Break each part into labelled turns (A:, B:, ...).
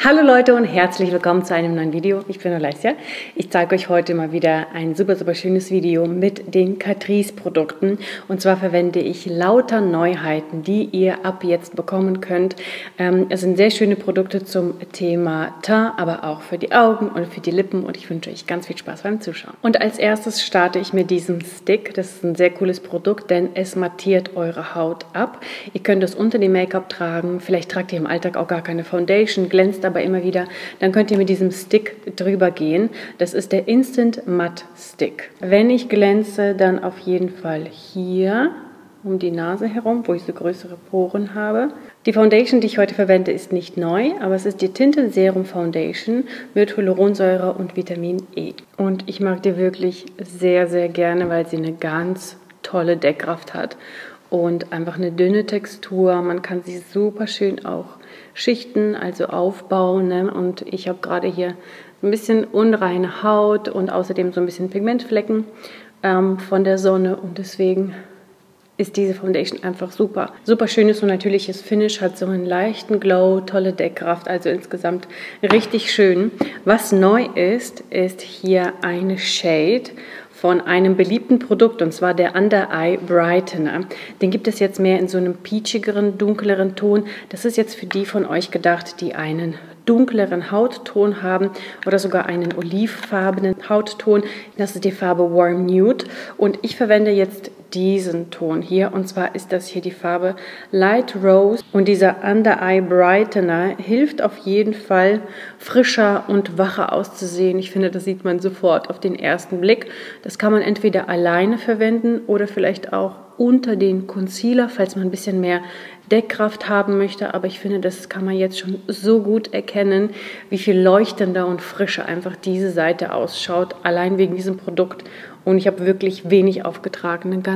A: Hallo Leute und herzlich willkommen zu einem neuen Video. Ich bin Alessia. Ich zeige euch heute mal wieder ein super schönes Video mit den Catrice Produkten. Und zwar verwende ich lauter Neuheiten, die ihr ab jetzt bekommen könnt. Es sind sehr schöne Produkte zum Thema Teint, aber auch für die Augen und für die Lippen. Und ich wünsche euch ganz viel Spaß beim Zuschauen. Und als erstes starte ich mit diesem Stick. Das ist ein sehr cooles Produkt, denn es mattiert eure Haut ab. Ihr könnt es unter dem Make-up tragen. Vielleicht tragt ihr im Alltag auch gar keine Foundation, glänzt aber immer wieder, dann könnt ihr mit diesem Stick drüber gehen. Das ist der Instant Matte Stick. Wenn ich glänze, dann auf jeden Fall hier um die Nase herum, wo ich so größere Poren habe. Die Foundation, die ich heute verwende, ist nicht neu, aber es ist die Tinte Serum Foundation mit Hyaluronsäure und Vitamin E. Und ich mag die wirklich sehr gerne, weil sie eine ganz tolle Deckkraft hat und einfach eine dünne Textur. Man kann sie super schön auch schichten, also aufbauen, ne? Und ich habe gerade hier ein bisschen unreine Haut und außerdem so ein bisschen Pigmentflecken von der Sonne und deswegen ist diese Foundation einfach super schönes und natürliches Finish, hat so einen leichten Glow, tolle Deckkraft, also insgesamt richtig schön. Was neu ist, ist hier eine Shade von einem beliebten Produkt, und zwar der Under Eye Brightener. Den gibt es jetzt mehr in so einem peachigeren, dunkleren Ton. Das ist jetzt für die von euch gedacht, die einen dunkleren Hautton haben oder sogar einen olivfarbenen Hautton. Das ist die Farbe Warm Nude und ich verwende jetzt diesen Ton hier, und zwar ist das hier die Farbe Light Rose, und dieser Under Eye Brightener hilft auf jeden Fall frischer und wacher auszusehen. Ich finde, das sieht man sofort auf den ersten Blick. Das kann man entweder alleine verwenden oder vielleicht auch unter den Concealer, falls man ein bisschen mehr Deckkraft haben möchte, aber ich finde, das kann man jetzt schon so gut erkennen, wie viel leuchtender und frischer einfach diese Seite ausschaut, allein wegen diesem Produkt. Und ich habe wirklich wenig aufgetragen, eine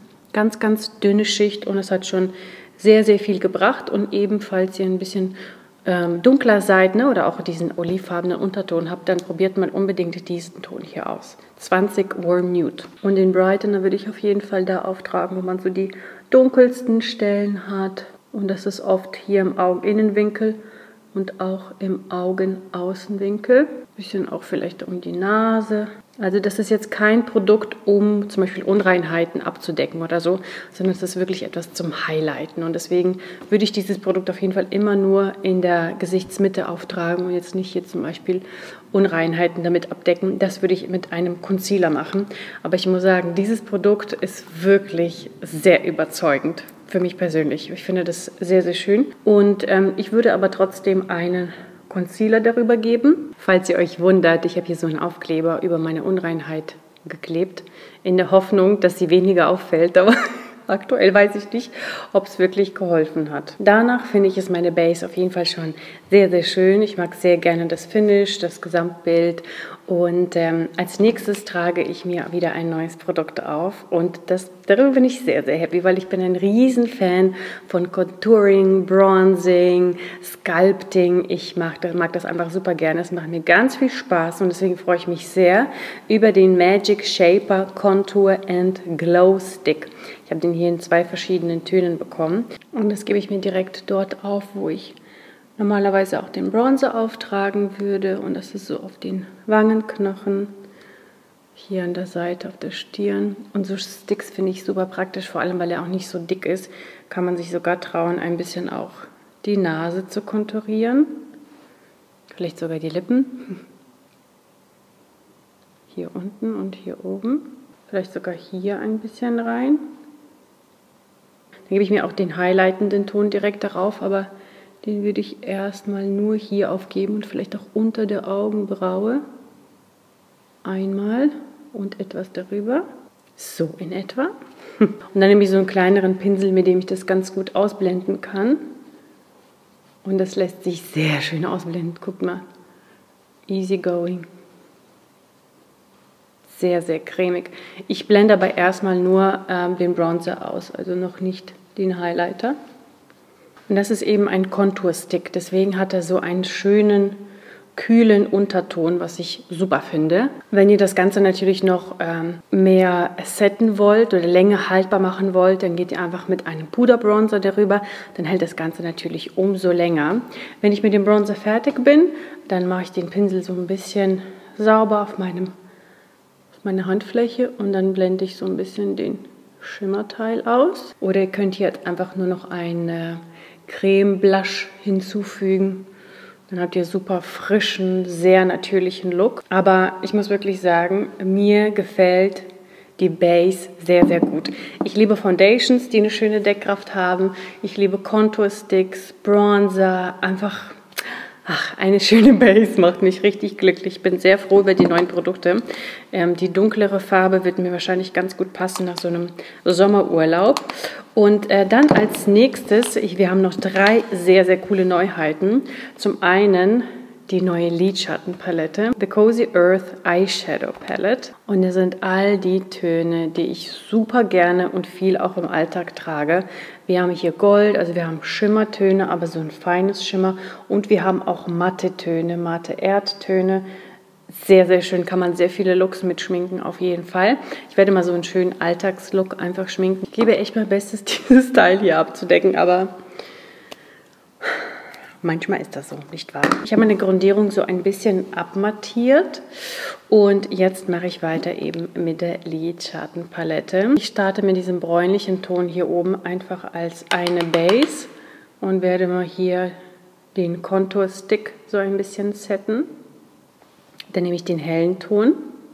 A: ganz dünne Schicht, und es hat schon sehr viel gebracht. Und ebenfalls ihr ein bisschen dunkler seid, ne, oder auch diesen olivfarbenen Unterton habt, dann probiert mal unbedingt diesen Ton hier aus. 20 Warm Nude. Und den Brightener würde ich auf jeden Fall da auftragen, wo man so die dunkelsten Stellen hat. Und das ist oft hier im Augeninnenwinkel und auch im Augenaußenwinkel. Ein bisschen auch vielleicht um die Nase. Also das ist jetzt kein Produkt, um zum Beispiel Unreinheiten abzudecken oder so, sondern es ist wirklich etwas zum Highlighten. Und deswegen würde ich dieses Produkt auf jeden Fall immer nur in der Gesichtsmitte auftragen und jetzt nicht hier zum Beispiel Unreinheiten damit abdecken. Das würde ich mit einem Concealer machen. Aber ich muss sagen, dieses Produkt ist wirklich sehr überzeugend für mich persönlich. Ich finde das sehr schön. Und ich würde aber trotzdem einen Concealer darüber geben. Falls ihr euch wundert, ich habe hier so einen Aufkleber über meine Unreinheit geklebt, in der Hoffnung, dass sie weniger auffällt, aber aktuell weiß ich nicht, ob es wirklich geholfen hat. Danach finde ich, ist meine Base auf jeden Fall schon sehr schön. Ich mag sehr gerne das Finish, das Gesamtbild. Und als nächstes trage ich mir wieder ein neues Produkt auf. Und darüber bin ich sehr happy, weil ich bin ein Riesenfan von Contouring, Bronzing, Sculpting. Ich mag das einfach super gerne. Es macht mir ganz viel Spaß und deswegen freue ich mich sehr über den Magic Shaper Contour and Glow Stick. Ich habe den hier in 2 verschiedenen Tönen bekommen. Und das gebe ich mir direkt dort auf, wo ich normalerweise auch den Bronzer auftragen würde, und das ist so auf den Wangenknochen, hier an der Seite auf der Stirn. Und so Sticks finde ich super praktisch, vor allem weil er auch nicht so dick ist, kann man sich sogar trauen, ein bisschen auch die Nase zu konturieren, vielleicht sogar die Lippen, hier unten und hier oben, vielleicht sogar hier ein bisschen rein. Dann gebe ich mir auch den highlightenden Ton direkt darauf, aber den würde ich erstmal nur hier aufgeben und vielleicht auch unter der Augenbraue. Einmal und etwas darüber. So in etwa. Und dann nehme ich so einen kleineren Pinsel, mit dem ich das ganz gut ausblenden kann. Und das lässt sich sehr schön ausblenden. Guckt mal. Easy going. Sehr cremig. Ich blende aber erstmal nur den Bronzer aus, also noch nicht den Highlighter. Und das ist eben ein Contour-Stick, deswegen hat er so einen schönen kühlen Unterton, was ich super finde. Wenn ihr das Ganze natürlich noch mehr setten wollt oder länger haltbar machen wollt, dann geht ihr einfach mit einem Puderbronzer darüber. Dann hält das Ganze natürlich umso länger. Wenn ich mit dem Bronzer fertig bin, dann mache ich den Pinsel so ein bisschen sauber auf meine Handfläche und dann blende ich so ein bisschen den Schimmerteil aus. Oder ihr könnt hier jetzt einfach nur noch ein Creme Blush hinzufügen. Dann habt ihr super frischen, sehr natürlichen Look. Aber ich muss wirklich sagen, mir gefällt die Base sehr, sehr gut. Ich liebe Foundations, die eine schöne Deckkraft haben. Ich liebe Contour-Sticks, Bronzer, einfach... Ach, eine schöne Base macht mich richtig glücklich. Ich bin sehr froh über die neuen Produkte. Die dunklere Farbe wird mir wahrscheinlich ganz gut passen nach so einem Sommerurlaub. Und dann als nächstes, wir haben noch 3 sehr, sehr coole Neuheiten. Zum einen die neue Lidschattenpalette, The Cozy Earth Eyeshadow Palette. Und das sind all die Töne, die ich super gerne und viel auch im Alltag trage. Wir haben hier Gold, also wir haben Schimmertöne, aber so ein feines Schimmer. Und wir haben auch matte Töne, matte Erdtöne. Sehr, sehr schön, kann man sehr viele Looks mitschminken, auf jeden Fall. Ich werde mal so einen schönen Alltagslook einfach schminken. Ich gebe echt mein Bestes, dieses Style hier abzudecken, aber... manchmal ist das so, nicht wahr? Ich habe meine Grundierung so ein bisschen abmattiert und jetzt mache ich weiter eben mit der Lidschattenpalette. Ich starte mit diesem bräunlichen Ton hier oben einfach als eine Base und werde mal hier den Contour-Stick so ein bisschen setten. Dann nehme ich den hellen Ton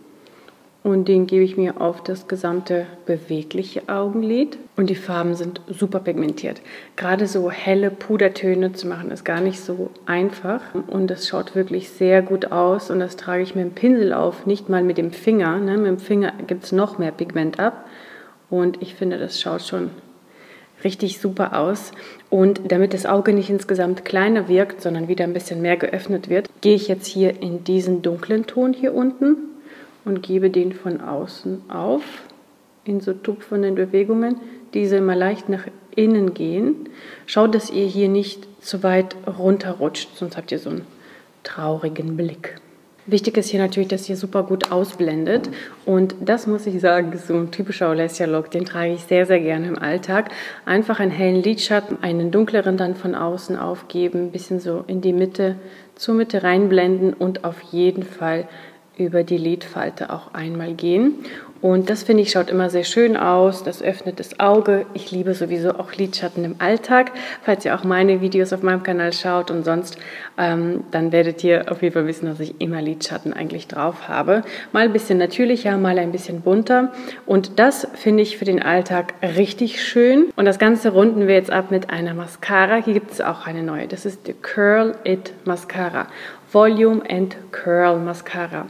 A: und den gebe ich mir auf das gesamte bewegliche Augenlid. Und die Farben sind super pigmentiert. Gerade so helle Pudertöne zu machen, ist gar nicht so einfach. Und das schaut wirklich sehr gut aus. Und das trage ich mit dem Pinsel auf, nicht mal mit dem Finger. Ne? Mit dem Finger gibt es noch mehr Pigment ab. Und ich finde, das schaut schon richtig super aus. Und damit das Auge nicht insgesamt kleiner wirkt, sondern wieder ein bisschen mehr geöffnet wird, gehe ich jetzt hier in diesen dunklen Ton hier unten und gebe den von außen auf, in so tupfenden Bewegungen, diese immer leicht nach innen gehen. Schaut, dass ihr hier nicht zu weit runterrutscht, sonst habt ihr so einen traurigen Blick. Wichtig ist hier natürlich, dass ihr super gut ausblendet und das muss ich sagen, ist so ein typischer Olesya-Look, den trage ich sehr, sehr gerne im Alltag. Einfach einen hellen Lidschatten, einen dunkleren dann von außen aufgeben, ein bisschen so in die Mitte, zur Mitte reinblenden und auf jeden Fall über die Lidfalte auch einmal gehen. Und das finde ich schaut immer sehr schön aus, das öffnet das Auge. Ich liebe sowieso auch Lidschatten im Alltag. Falls ihr auch meine Videos auf meinem Kanal schaut und sonst, dann werdet ihr auf jeden Fall wissen, dass ich immer Lidschatten eigentlich drauf habe. Mal ein bisschen natürlicher, mal ein bisschen bunter. Und das finde ich für den Alltag richtig schön. Und das Ganze runden wir jetzt ab mit einer Mascara. Hier gibt es auch eine neue. Das ist die Curl It Mascara. Volume and Curl Mascara.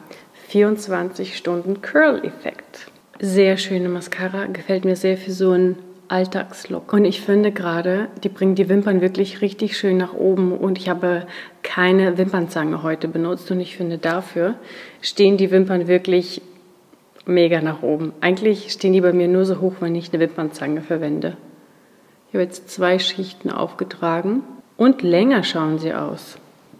A: 24 Stunden Curl-Effekt. Sehr schöne Mascara, gefällt mir sehr für so einen Alltagslook. Und ich finde gerade, die bringt die Wimpern wirklich richtig schön nach oben. Und ich habe keine Wimpernzange heute benutzt. Und ich finde, dafür stehen die Wimpern wirklich mega nach oben. Eigentlich stehen die bei mir nur so hoch, wenn ich eine Wimpernzange verwende. Ich habe jetzt 2 Schichten aufgetragen. Und länger schauen sie aus.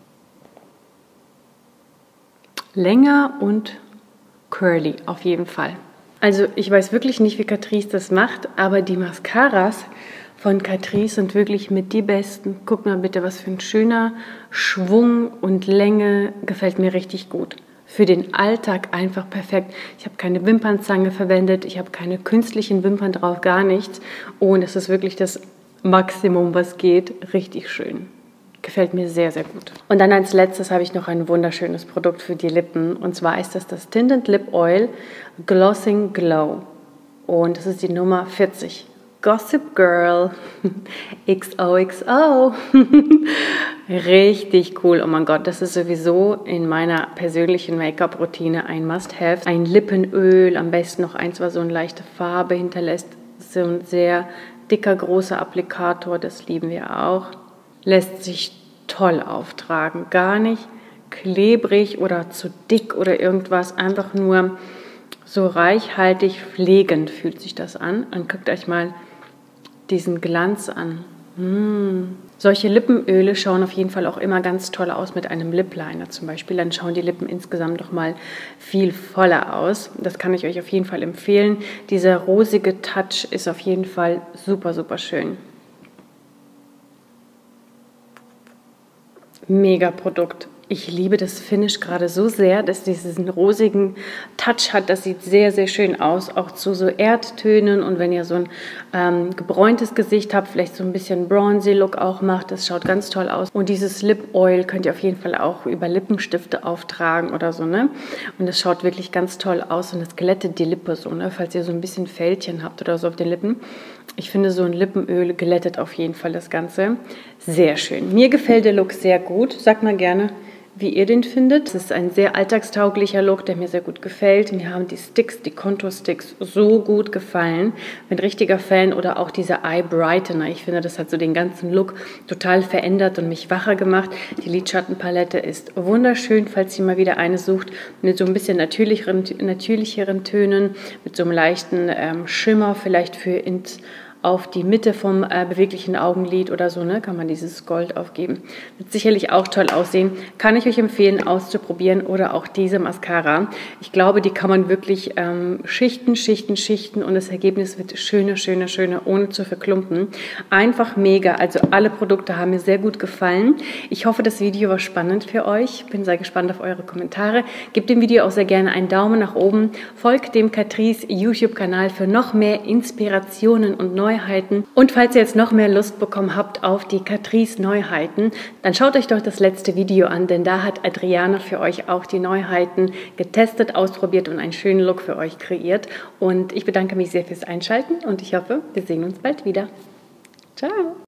A: Länger und curly, auf jeden Fall. Also ich weiß wirklich nicht, wie Catrice das macht, aber die Mascaras von Catrice sind wirklich mit die besten. Guck mal bitte, was für ein schöner Schwung und Länge, gefällt mir richtig gut. Für den Alltag einfach perfekt. Ich habe keine Wimpernzange verwendet, ich habe keine künstlichen Wimpern drauf, gar nichts. Und es ist wirklich das Maximum, was geht, richtig schön. Gefällt mir sehr, sehr gut. Und dann als letztes habe ich noch ein wunderschönes Produkt für die Lippen. Und zwar ist das Tinted Lip Oil Glossing Glow. Und das ist die Nummer 40. Gossip Girl XOXO. Richtig cool. Oh mein Gott, das ist sowieso in meiner persönlichen Make-up-Routine ein Must-Have. Ein Lippenöl, am besten noch eins, was so eine leichte Farbe hinterlässt. So ein sehr dicker, großer Applikator, das lieben wir auch. Lässt sich toll auftragen, gar nicht klebrig oder zu dick oder irgendwas, einfach nur so reichhaltig pflegend fühlt sich das an. Und guckt euch mal diesen Glanz an. Solche Lippenöle schauen auf jeden Fall auch immer ganz toll aus mit einem Lip Liner zum Beispiel. Dann schauen die Lippen insgesamt noch mal viel voller aus. Das kann ich euch auf jeden Fall empfehlen. Dieser rosige Touch ist auf jeden Fall super, super schön. Mega Produkt. Ich liebe das Finish gerade so sehr, dass diesen rosigen Touch hat. Das sieht sehr, sehr schön aus, auch zu so Erdtönen. Und wenn ihr so ein gebräuntes Gesicht habt, vielleicht so ein bisschen bronzy Look auch macht, das schaut ganz toll aus. Und dieses Lip Oil könnt ihr auf jeden Fall auch über Lippenstifte auftragen oder so, ne? Und das schaut wirklich ganz toll aus und das glättet die Lippe so, ne? Falls ihr so ein bisschen Fältchen habt oder so auf den Lippen. Ich finde, so ein Lippenöl glättet auf jeden Fall das Ganze. Sehr schön. Mir gefällt der Look sehr gut. Sagt mal gerne, wie ihr den findet. Es ist ein sehr alltagstauglicher Look, der mir sehr gut gefällt. Mir haben die Sticks, die Contour-Sticks so gut gefallen. Bin richtiger Fan oder auch dieser Eye Brightener. Ich finde, das hat so den ganzen Look total verändert und mich wacher gemacht. Die Lidschattenpalette ist wunderschön, falls ihr mal wieder eine sucht, mit so ein bisschen natürlicheren Tönen, mit so einem leichten Schimmer vielleicht für auf die Mitte vom beweglichen Augenlid oder so, ne, kann man dieses Gold aufgeben. Wird sicherlich auch toll aussehen. Kann ich euch empfehlen, auszuprobieren oder auch diese Mascara. Ich glaube, die kann man wirklich schichten und das Ergebnis wird schöner, schöner, schöner, ohne zu verklumpen. Einfach mega. Also alle Produkte haben mir sehr gut gefallen. Ich hoffe, das Video war spannend für euch. Bin sehr gespannt auf eure Kommentare. Gebt dem Video auch sehr gerne einen Daumen nach oben. Folgt dem Catrice YouTube-Kanal für noch mehr Inspirationen und Neuheiten. Und falls ihr jetzt noch mehr Lust bekommen habt auf die Catrice Neuheiten, dann schaut euch doch das letzte Video an, denn da hat Adriana für euch auch die Neuheiten getestet, ausprobiert und einen schönen Look für euch kreiert. Und ich bedanke mich sehr fürs Einschalten und ich hoffe, wir sehen uns bald wieder. Ciao!